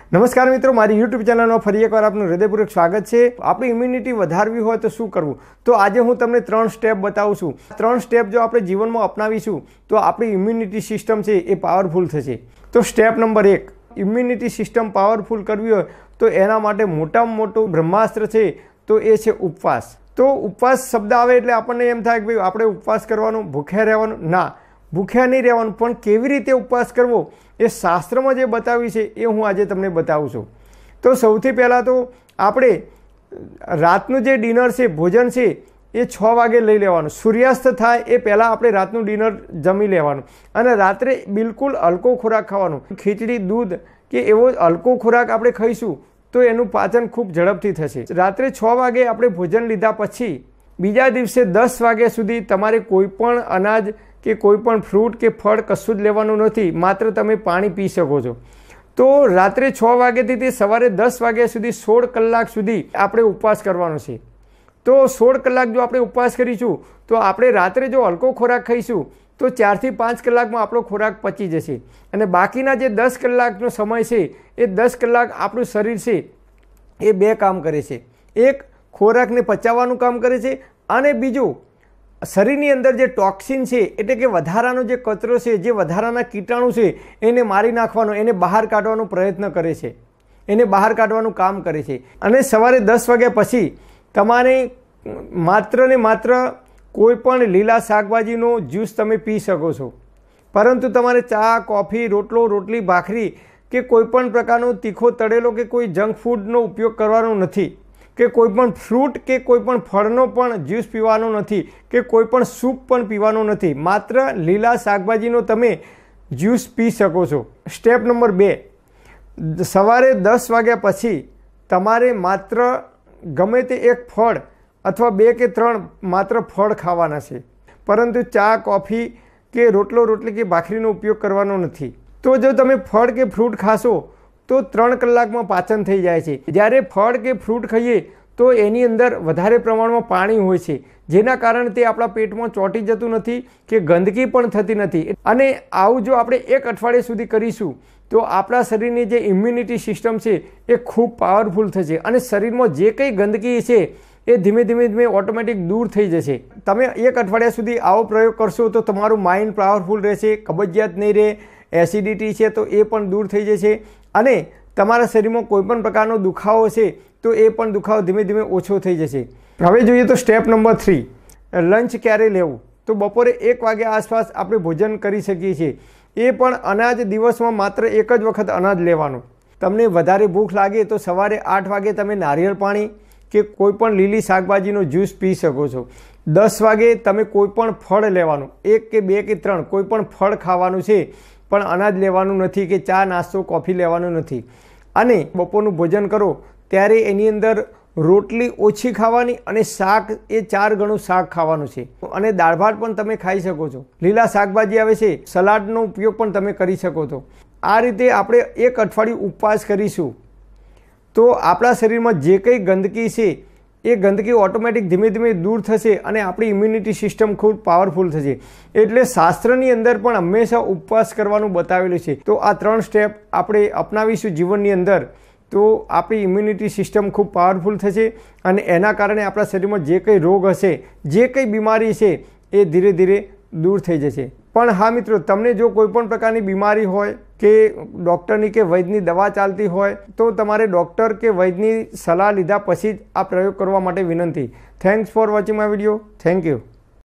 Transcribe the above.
નમસ્કાર મિત્રો, મારી યુટ્યુબ ચેનલમાં ફરી એકવાર આપનું હૃદયપૂર્વક સ્વાગત છે। આપણી ઇમ્યુનિટી વધારવી હોય તો શું કરવું, તો આજે હું તમને 3 સ્ટેપ બતાવું છું। 3 સ્ટેપ જો આપણે જીવનમાં અપનાવીશું તો આપણી ઇમ્યુનિટી સિસ્ટમ છે એ પાવરફુલ થશે। તો step number 1, immunity system powerful કરવી હોય તો એના માટે મોટામાં મોટું બ્રહ્માસ્ત્ર છે તો એ છે ઉપવાસ। તો ઉપવાસ શબ્દ આવે એટલે આપણને એમ થાય કે ભાઈ આપણે ઉપવાસ કરવાનો, ભૂખ્યા રહેવાનું। ના, ભૂખ્યા નહીં રહેવાનું, પણ કેવી રીતે ઉપવાસ કરવો એ શાસ્ત્રમાં જે બતાવ્યું છે એ હું આજે તમને બતાવું છું। તો સૌથી પહેલાં તો આપણે રાતનું જે ડિનર છે, ભોજન છે એ 6 વાગે લઈ લેવાનું। સૂર્યાસ્ત થાય એ પહેલાં આપણે રાતનું ડિનર જમી લેવાનું અને રાત્રે બિલકુલ હલકો ખોરાક ખાવાનો। ખીચડી, દૂધ કે એવો હલકો ખોરાક આપણે ખાઈશું તો એનું પાચન ખૂબ ઝડપથી થશે। રાત્રે 6 વાગે આપણે ભોજન લીધા પછી બીજા દિવસે 10 વાગ્યા સુધી તમારે કોઈ પણ અનાજ કે કોઈ પણ ફ્રૂટ કે ફળ કશું જ લેવાનું નથી, માત્ર તમે પાણી પી શકો છો। તો રાત્રે 6 વાગ્યાથી તે સવારે 10 વાગ્યા સુધી 16 કલાક સુધી આપણે ઉપવાસ કરવાનો છે। તો 16 કલાક જો આપણે ઉપવાસ કરીશું તો આપણે રાત્રે જો હલકો ખોરાક ખાઈશું તો 4 થી 5 કલાકમાં આપણો ખોરાક પચી જશે અને બાકીના જે 10 કલાકનો સમય છે એ 10 કલાક આપણું શરીર છે એ 2 કામ કરે છે। એક, ખોરાકને પચાવવાનું કામ કરે છે અને બીજું શરીરની અંદર જે ટોક્સિન છે એટલે કે વધારાનો જે કચરો છે, જે વધારાના કીટાણુ છે એને મારી નાખવાનો, એને બહાર કાઢવાનો પ્રયત્ન કરે છે, એને બહાર કાઢવાનું કામ કરે છે। અને સવારે 10 વાગ્યા પછી તમારે માત્ર ને માત્ર કોઈ પણ લીલા શાકભાજીનો જ્યુસ તમે પી શકો છો, પરંતુ તમારે ચા, કોફી, રોટલો, રોટલી, ભાખરી કે કોઈ પણ પ્રકારનો તીખો તળેલો કે કોઈ જંક ફૂડનો ઉપયોગ કરવાનો નથી, કે કોઈ પણ ફ્રૂટ કે કોઈ પણ ફળનો પણ જ્યુસ પીવાનો નથી, કે કોઈ પણ સૂપ પણ પીવાનો નથી, માત્ર લીલા શાકભાજીનો તમે જ્યુસ પી શકો છો। સ્ટેપ નંબર 2, સવારે 10 વાગ્યા પછી તમારે માત્ર ગમે તે એક ફળ અથવા 2 કે 3 માત્ર ફળ ખાવાના છે, પરંતુ ચા, કોફી કે રોટલો, રોટલી કે ભાખરીનો ઉપયોગ કરવાનો નથી। તો જો તમે ફળ કે ફ્રૂટ ખાશો તો 3 કલાકમાં પાચન થઈ જાય છે। જ્યારે ફળ કે ફ્રૂટ ખાઈએ તો એની અંદર વધારે પ્રમાણમાં પાણી હોય છે, જેના કારણે તે આપણા પેટમાં ચોંટી જતું નથી કે ગંદકી પણ થતી નથી। અને આવું જો આપણે 1 અઠવાડિયા સુધી કરીશું તો આપણા શરીરની જે ઇમ્યુનિટી સિસ્ટમ છે એ ખૂબ પાવરફુલ થશે અને શરીરમાં જે કંઈ ગંદકી છે એ ધીમે ધીમે ઓટોમેટિક દૂર થઈ જશે। તમે 1 અઠવાડિયા સુધી આવો પ્રયોગ કરશો તો તમારું માઇન્ડ પાવરફુલ રહેશે, કબજિયાત નહીં રહે, એસિડિટી છે તો એ પણ દૂર થઈ જશે અને તમારા શરીરમાં કોઈ પણ પ્રકારનો દુખાવો છે તો એ પણ દુખાવો ધીમે ધીમે ઓછો થઈ જશે। હવે જોઈએ તો સ્ટેપ નંબર 3, લંચ ક્યારે લેવું, તો બપોરે 1 વાગ્યા આસપાસ આપણે ભોજન કરી શકીએ છીએ। એ પણ અનાજ દિવસમાં માત્ર 1 જ વખત અનાજ લેવાનું। તમને વધારે ભૂખ લાગે તો સવારે 8 વાગે તમે નારિયેળ પાણી કે કોઈ પણ લીલી શાકભાજીનો જ્યુસ પી શકો છો। 10 વાગે તમે કોઈ પણ ફળ લેવાનું, 1 કે 2 કે 3 કોઈ પણ ફળ ખાવાનું છે, પણ અનાજ લેવાનું નથી કે ચા, નાસ્તો, કોફી લેવાનું નથી। અને બપોરનું ભોજન કરો ત્યારે એની અંદર રોટલી ઓછી ખાવાની અને શાક એ 4 ગણું શાક ખાવાનું છે અને દાળ ભાત પણ તમે ખાઈ શકો છો। લીલા શાકભાજી આવે છે, સલાડનો ઉપયોગ પણ તમે કરી શકો છો। આ રીતે આપણે 1 અઠવાડિયું ઉપવાસ કરીશું તો આપણા શરીરમાં જે કંઈ ગંદકી છે એ ગંદકી ઓટોમેટિક ધીમે ધીમે દૂર થશે અને આપણી ઇમ્યુનિટી સિસ્ટમ ખૂબ પાવરફુલ થશે। એટલે શાસ્ત્રની અંદર પણ હંમેશા ઉપવાસ કરવાનું બતાવેલું છે। તો આ 3 સ્ટેપ આપણે અપનાવીશું જીવનની અંદર તો આપણી ઇમ્યુનિટી સિસ્ટમ ખૂબ પાવરફુલ થશે અને એના કારણે આપણા શરીરમાં જે કંઈ રોગ હશે, જે કંઈ બીમારી છે એ ધીરે ધીરે દૂર થઈ જશે। પણ હા મિત્રો, તમને જો કોઈ પણ પ્રકારની બીમારી હોય કે ડૉક્ટરની કે વૈદ્યની દવા ચાલતી હોય તો તમારે ડૉક્ટર કે વૈદ્યની સલાહ લીધા પછી જ આ પ્રયોગ કરવા માટે વિનંતી। Thanks for watching my video. Thank you.